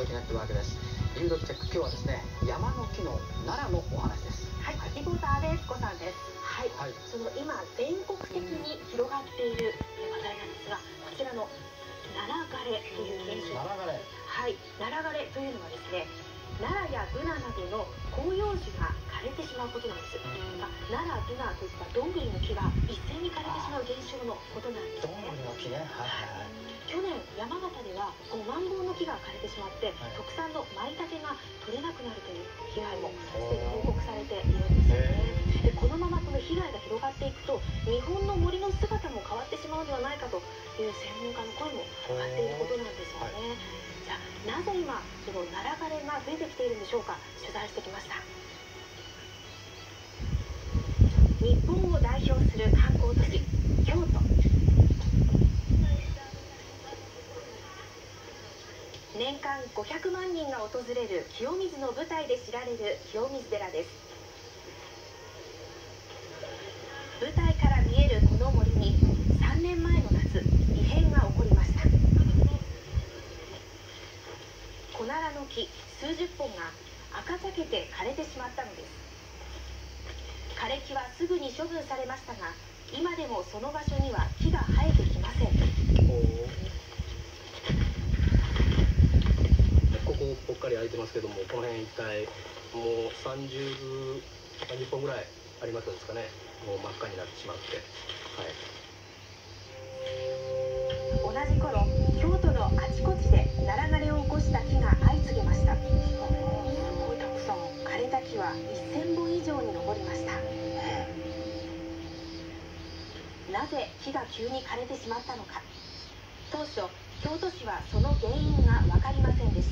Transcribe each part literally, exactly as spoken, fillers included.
届けネットワークです。リードチェック、今日はですね、山の木の奈良のお話です。 はい、リポーターでつこさんです。はい、はい、その今全国的に広がっている話題なんですが、こちらのナラ枯れという現象。 ナラ枯れ。 はい、ナラ枯れというのはですね、奈良やブナなどの広葉樹が枯れてしまうことなんです。まあ、奈良、ブナといったどんぐりの木が一斉に枯れてしまう現象のことなんですね。 どんぐりの木ね。はいはいはい。 去年山形ではごまんぼんの木が枯れてしまって、はい、特産の舞茸が取れなくなるという被害もすでに報告されているんですよね。でこのままこの被害が広がっていくと日本の森の姿も変わってしまうのではないかという専門家の声も上がっていることなんですよね。じゃあなぜ今そのナラ枯れが増えてきているんでしょうか。取材してきました。日本を代表する観光都市京都。年間ごひゃくまんにんが訪れる清水の舞台で知られる清水寺です。舞台から見えるこの森にさんねんまえの夏異変が起こりました。コナラの木数十本が赤茶けて枯れてしまったのです。枯れ木はすぐに処分されましたが、今でもその場所には木が生えてきません。 ここぽっかり空いてますけども、この辺一帯もうさんじゅう、さんじゅっぽんぐらいありますですかね。もう真っ赤になってしまって、 はい、同じ頃京都のあちこちでナラ枯れを起こした木が相次ぎました。すごいたくさん枯れた木はせんぼん以上に上りました。なぜ木が急に枯れてしまったのか。当初京都市はその原因が分かりませんでした。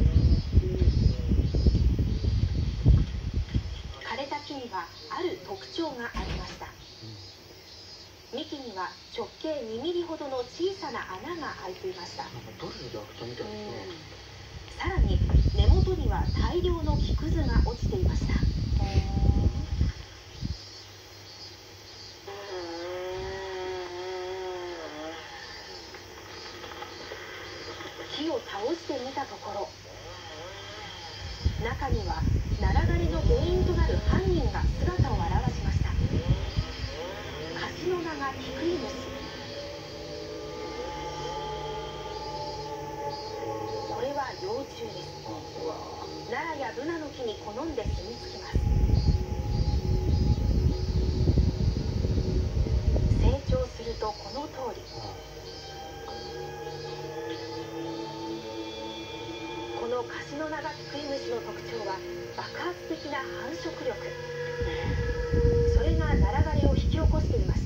枯れた木にはある特徴がありました。幹には直径にミリほどの小さな穴が開いていました。 ドリルで開くとみたいですね。 さらに根元には大量の木くずが落ちていました。木を倒してみたところ、中にはナラ枯れの原因となる犯人が姿を現しました。カシノナガキクイムシ。これは幼虫です。奈良やブナの木に好んで住み着きます。成長するとこの通り。このカシノナガキクイムシの特徴は爆発的な繁殖力。それがナラ枯れを引き起こしていました。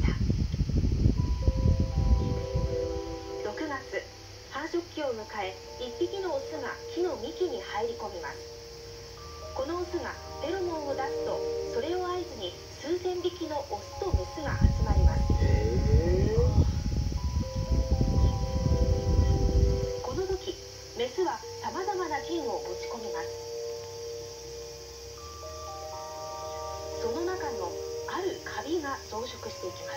ろくがつ、繁殖期を迎えいっぴきのオスが木の幹に入り込みます。このオスがフェロモンを出すと、それを合図に数千匹のオスとメスが集まります。この時メスはさまざまな菌を持ち込みます。その中のあるカビが増殖していきます。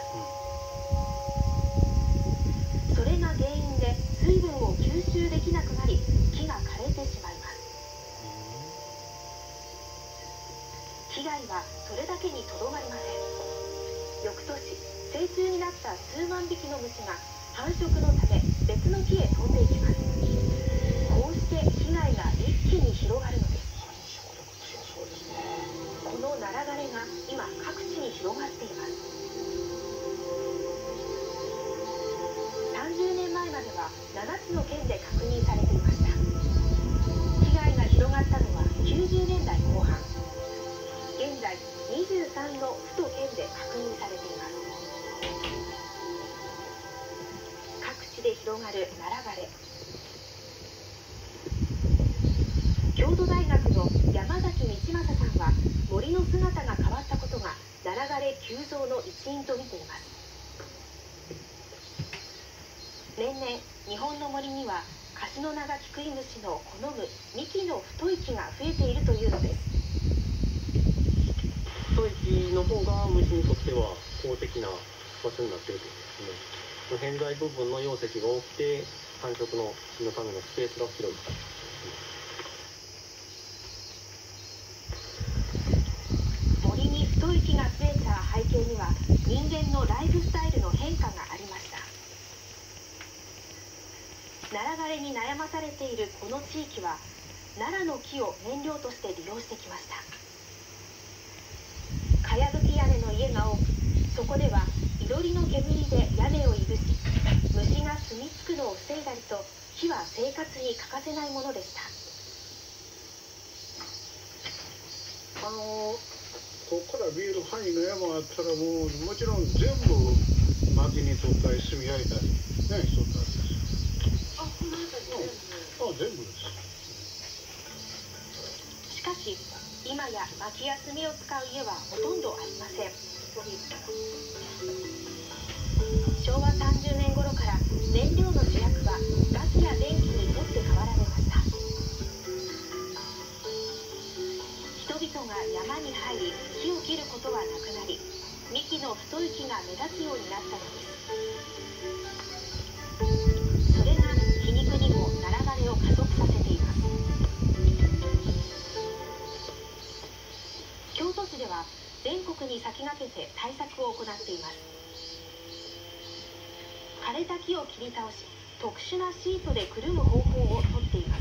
それが原因で水分を吸収できなくなり、木が枯れてしまいます。被害はそれだけにとどまりません。翌年、成虫になった数万匹の虫が繁殖のため別の木へ飛んでいきます。こうして被害が一気に広がるのです。このナラ枯れが今各地に広がっています。さんじゅうねんまえまではななつの県で確認されていました。被害が広がったのはきゅうじゅうねんだいこう半。現在にじゅうさんの府と県で確認されています。各地で広がるナラ枯れ。京都大学の山崎道正さんは、森の姿が変わったことがナラ枯れ急増の一因と見ています。年々日本の森にはカシノナガキクイムシの好む幹の太い木が増えているというのです。 太い木の方が虫にとっては好的な場所になっているということですね。偏在部分の容積が多くて繁殖ののためのスペースが広い。 れに悩まされているこの地域はナラの木を燃料として利用してきました。かやぶき屋根の家が多く、そこではいろりの煙で屋根をいぶし、虫が住み着くのを防いだりと、火は生活に欠かせないものでした。 あのここから見える範囲の山があったら、もうもちろん全部薪に取ったり炭焼いたりね、しとったんですよ。あ、この辺り全部？あ、全部です。 しかし今や薪や炭を使う家はほとんどありません。しょうわさんじゅうねん頃から燃料の主役はガスや電気に取って代わられました。人々が山に入り木を切ることはなくなり、幹の太い木が目立つようになったのです。それが皮肉にもナラ枯れを加速させています。京都市では全国に先駆けて対策を行っています。枯れた木を切り倒し、特殊なシートでくるむ方法をとっています。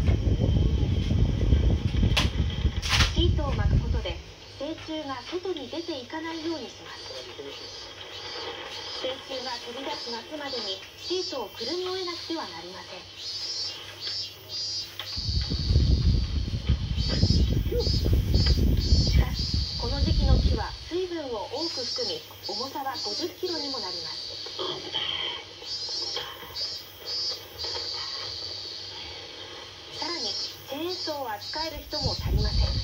シートを巻くことで成虫が外に出ていかないようにします。成虫が飛び出す夏までにシートをくるみ終えなくてはなりません。しかしこの時期の木は水分を多く含み、重さはごじゅっキロにもなります。さらにチェーンソーを扱える人も足りません。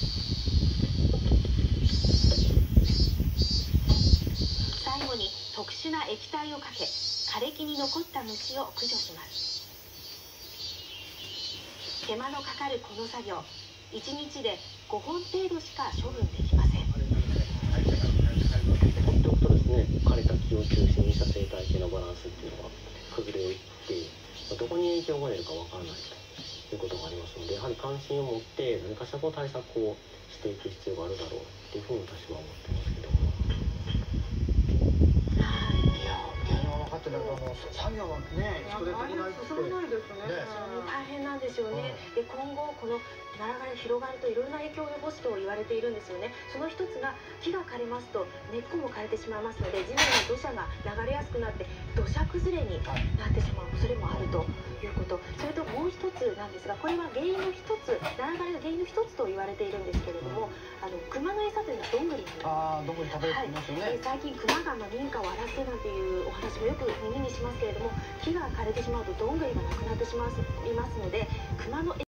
最後に特殊な液体をかけ、枯れ木に残った虫を駆除します。手間のかかるこの作業、いちにちでごほん程度しか処分できません。 放っておくとですね、枯れた木を中心にした生態系のバランスっていうのが崩れていって、どこに影響が出るかわからないということがありますので、やはり関心を持って何かしらの対策をしていく必要があるだろうっていうふうに私は思ってますけども。 作業はね、人手足りないって進まないですね。大変なんですよね。で、今後このナラ枯れ広がるといろんな影響を及ぼすと言われているんですよね。その一つが木が枯れますと根っこも枯れてしまいますので、地面に土砂が流れやすくなって土砂崩れになってしまう恐れもあるということ。それともう一つなんですが、これは原因の一つ、ナラ枯れの原因の一つと言われているんですけれども、あの熊の餌というのはどんぐりになります。 ああ、どこに食べてますよね。 はい、最近熊がまあ民家を荒らすなんていうお話もよく耳にしますけれども、木が枯れてしまうとどんぐりがなくなってしまいますので、熊の